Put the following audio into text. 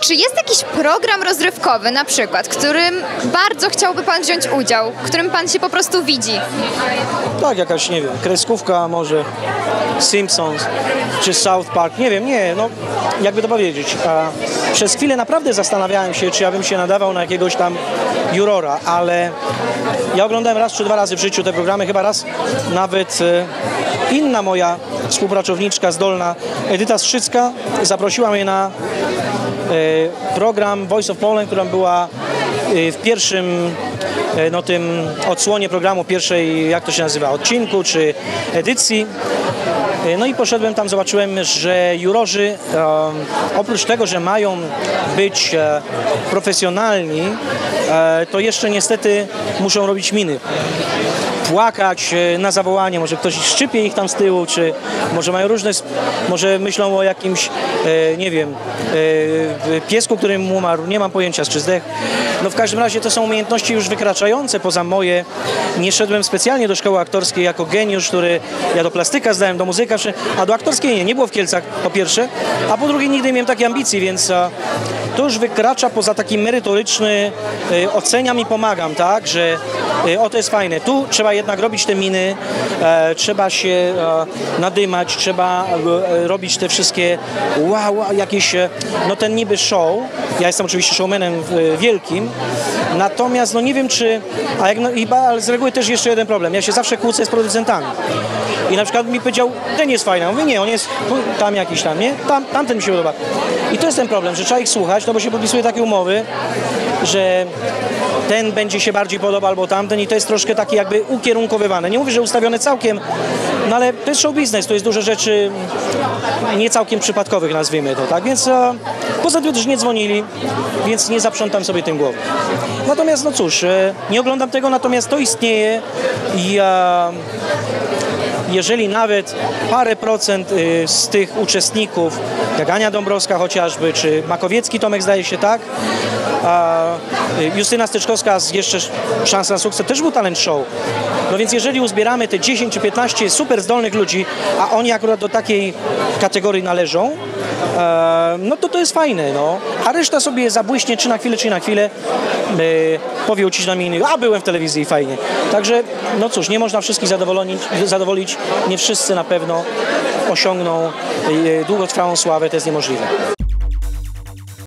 Czy jest jakiś program rozrywkowy na przykład, którym bardzo chciałby Pan wziąć udział, w którym Pan się po prostu widzi? Tak, jakaś, nie wiem, kreskówka może, Simpsons czy South Park, nie wiem, no jakby to powiedzieć. Przez chwilę naprawdę zastanawiałem się, czy ja bym się nadawał na jakiegoś tam jurora, ale ja oglądałem raz czy dwa razy w życiu te programy, chyba raz nawet inna moja współpracowniczka zdolna, Edyta Strzycka, zaprosiła mnie na program Voice of Poland, która była w pierwszym tym odsłonie programu, pierwszej, jak to się nazywa, odcinku czy edycji. No i poszedłem tam, zobaczyłem, że jurorzy oprócz tego, że mają być profesjonalni, to jeszcze niestety muszą robić miny. Płakać na zawołanie, może ktoś szczypie ich tam z tyłu, czy może mają różne, może myślą o jakimś, nie wiem, piesku, który mu umarł, nie mam pojęcia, czy zdechł. No w każdym razie to są umiejętności już wykraczające poza moje. Nie szedłem specjalnie do szkoły aktorskiej jako geniusz, ja do plastyka zdałem, do muzyka, a do aktorskiej nie było w Kielcach, po pierwsze, a po drugie nigdy nie miałem takiej ambicji, więc to już wykracza poza taki merytoryczny, oceniam i pomagam, tak, że to jest fajne. Tu trzeba jednak robić te miny, trzeba się nadymać, trzeba robić te wszystkie jakieś, ten niby show. Ja jestem oczywiście showmanem wielkim, natomiast nie wiem czy, ale z reguły też jeszcze jeden problem. Ja się zawsze kłócę z producentami. I na przykład mi powiedział, ten jest fajny. Ja mówię, nie, on jest tam jakiś tam, nie? Tamten mi się podoba. I to jest ten problem, że trzeba ich słuchać, bo się podpisuje takie umowy, że ten będzie się bardziej podobał albo tamten i to jest troszkę takie jakby ukierunkowywane. Nie mówię, że ustawione całkiem, ale to jest show biznes, to jest dużo rzeczy nie całkiem przypadkowych, nazwijmy to, tak? Więc poza tym też nie dzwonili, więc nie zaprzątam sobie tym głowy. Natomiast cóż, nie oglądam tego, natomiast to istnieje i jeżeli nawet parę procent z tych uczestników, jak Ania Dąbrowska chociażby, czy Makowiecki Tomek, zdaje się, tak, Justyna Styczkowska z jeszcze Szans na sukces też był talent show. No więc jeżeli uzbieramy te 10 czy 15 super zdolnych ludzi, a oni akurat do takiej kategorii należą, to jest fajne, a reszta sobie zabłyśnie czy na chwilę powie uciślam innych, byłem w telewizji i fajnie. Także, cóż, nie można wszystkich zadowolić, nie wszyscy na pewno osiągną długotrwałą sławę, to jest niemożliwe.